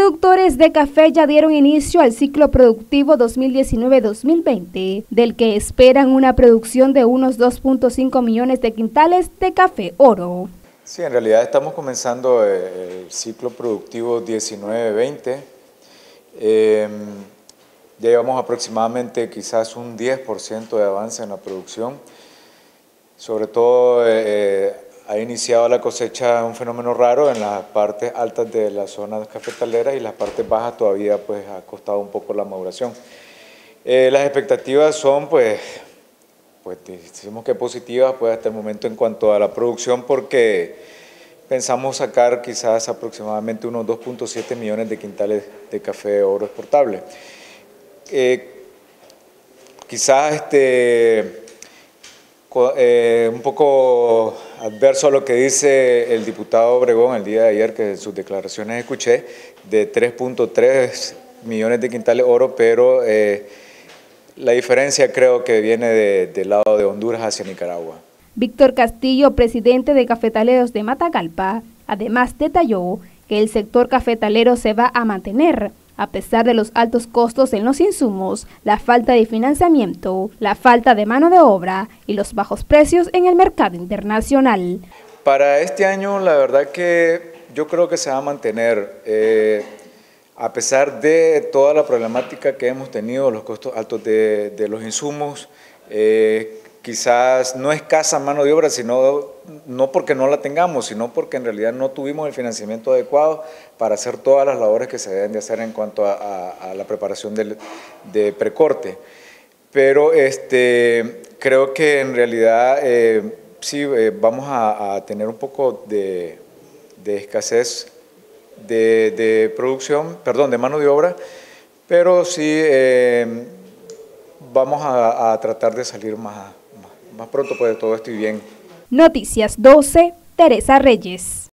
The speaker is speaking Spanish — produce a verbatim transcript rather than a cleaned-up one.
Productores de café ya dieron inicio al ciclo productivo dos mil diecinueve dos mil veinte, del que esperan una producción de unos dos punto cinco millones de quintales de café oro. Sí, en realidad estamos comenzando el ciclo productivo diecinueve veinte. Eh, ya llevamos aproximadamente quizás un diez por ciento de avance en la producción. Sobre todo eh, ha iniciado la cosecha un fenómeno raro en las partes altas de las zonas cafetaleras y las partes bajas todavía pues ha costado un poco la maduración. Eh, las expectativas son pues, pues decimos que positivas pues hasta el momento en cuanto a la producción, porque pensamos sacar quizás aproximadamente unos dos punto siete millones de quintales de café oro exportable. Eh, quizás este, eh, un poco adverso a lo que dice el diputado Obregón el día de ayer, que en sus declaraciones escuché, de tres punto tres millones de quintales oro, pero eh, la diferencia creo que viene de, del lado de Honduras hacia Nicaragua. Víctor Castillo, presidente de Cafetaleros de Matagalpa, además detalló que el sector cafetalero se va a mantener, a pesar de los altos costos en los insumos, la falta de financiamiento, la falta de mano de obra y los bajos precios en el mercado internacional. Para este año, la verdad que yo creo que se va a mantener, eh, a pesar de toda la problemática que hemos tenido, los costos altos de, de los insumos, eh, quizás no escasa mano de obra, sino no porque no la tengamos, sino porque en realidad no tuvimos el financiamiento adecuado para hacer todas las labores que se deben de hacer en cuanto a, a, a la preparación del, de precorte. Pero este, creo que en realidad eh, sí eh, vamos a, a tener un poco de, de escasez de, de producción, perdón, de mano de obra, pero sí eh, vamos a, a tratar de salir más, más, más pronto pues, de todo esto y bien. Noticias doce, Teresa Reyes.